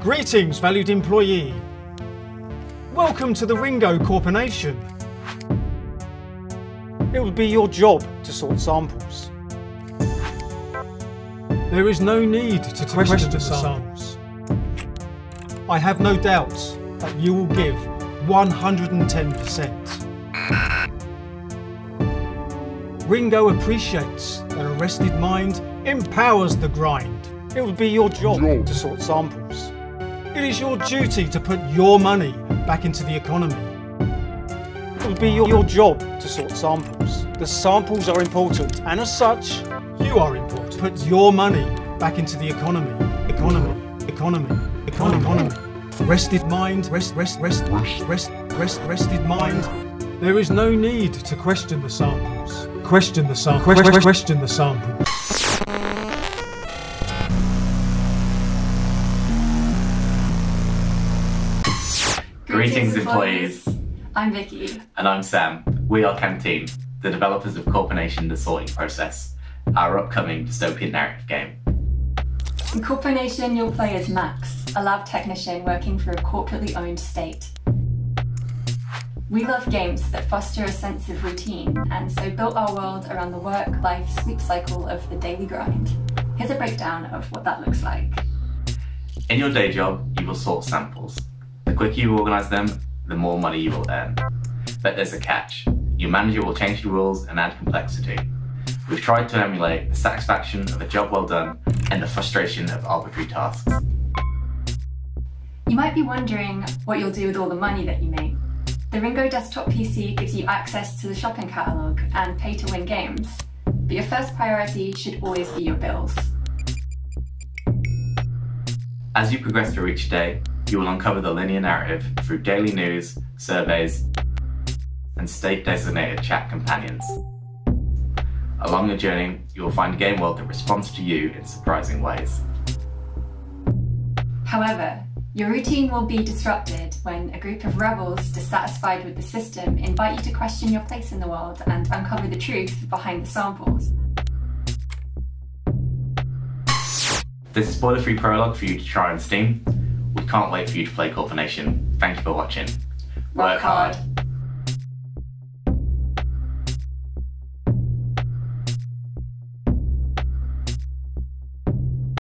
Greetings, valued employee. Welcome to the Ringo Corporation. It will be your job to sort samples. There is no need to question the samples. I have no doubts that you will give 110%. Ringo appreciates that a rested mind empowers the grind. It will be your job to sort samples. It is your duty to put your money back into the economy. It will be your job to sort samples. The samples are important, and as such, you are important. Put your money back into the economy. Economy. Rested mind, rested mind. There is no need to question the samples. Question the sample. Question the sample. Greetings employees. I'm Vicky. And I'm Sam. We are Canteen, the developers of Corponation The Sorting Process, our upcoming dystopian narrative game. In Corponation, you'll play as Max, a lab technician working for a corporately owned state. We love games that foster a sense of routine, and so built our world around the work, life, sleep cycle of the daily grind. Here's a breakdown of what that looks like. In your day job, you will sort samples. The quicker you organise them, the more money you will earn. But there's a catch. Your manager will change the rules and add complexity. We've tried to emulate the satisfaction of a job well done and the frustration of arbitrary tasks. You might be wondering what you'll do with all the money that you make. The Ringo desktop PC gives you access to the shopping catalogue and pay-to-win games, but your first priority should always be your bills. As you progress through each day, you will uncover the linear narrative through daily news, surveys, and state-designated chat companions. Along the journey, you will find a game world that responds to you in surprising ways. However, your routine will be disrupted when a group of rebels dissatisfied with the system invite you to question your place in the world and uncover the truth behind the samples. This is spoiler-free prologue for you to try on Steam. We can't wait for you to play Corponation. Thank you for watching. Work hard.